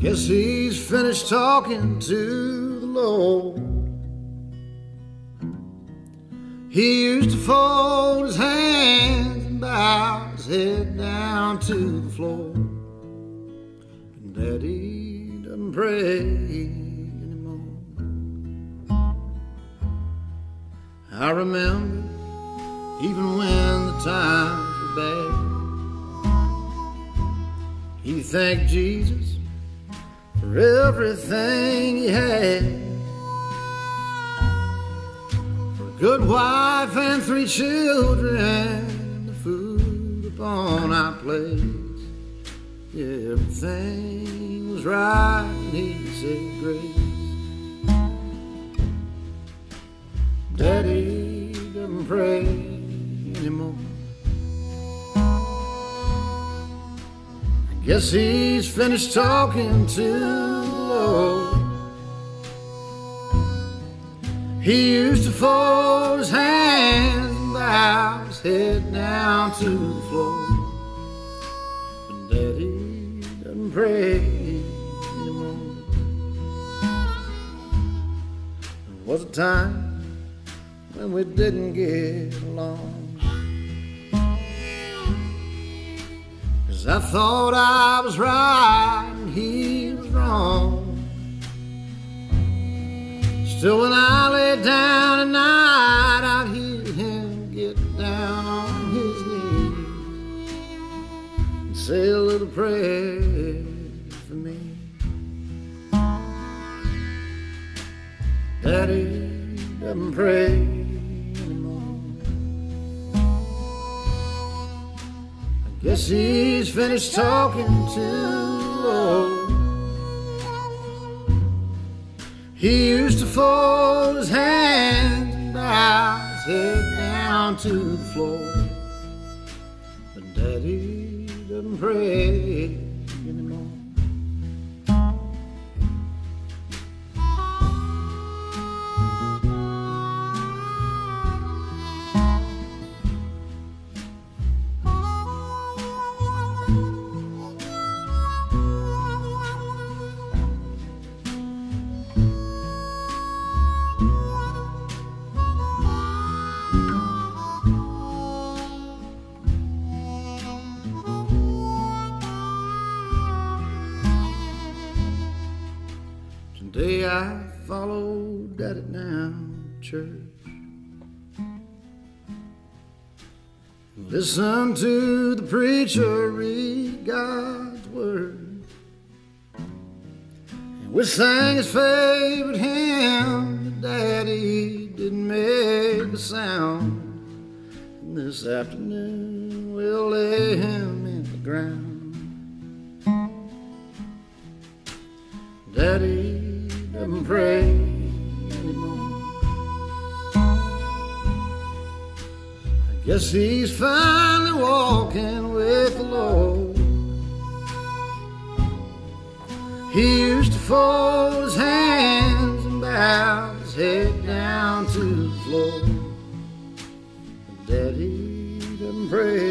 Guess he's finished talking to the Lord. He used to fold his hands and bow his head down to the floor. And Daddy doesn't pray anymore. I remember even when the times were bad, he thanked Jesus for everything he had. Good wife and 3 children, and the food upon our plates. Yeah, everything was right, and he said grace. Daddy doesn't pray anymore. I guess he's finished talking to the Lord. He used to fold his hands and bow his head down to the floor. But Daddy doesn't pray anymore. There was a time when we didn't get along, 'cause I thought I was right and he was wrong. Still, when I lay down at night, I'd hear him get down on his knees and say a little prayer for me. Daddy doesn't pray anymore. I guess he's finished talking to the Lord. He used to fold his hands and bow his head down to the floor. But Daddy doesn't pray anymore. Today I followed Daddy down to church, listen to the preacher read God's word, and we sang his favorite hymn. Daddy didn't make a sound, and this afternoon we'll lay him in the ground. Daddy doesn't pray anymore. I guess he's finally walking with the Lord. He used to fold his hands and bow his head down to the floor. But Daddy doesn't pray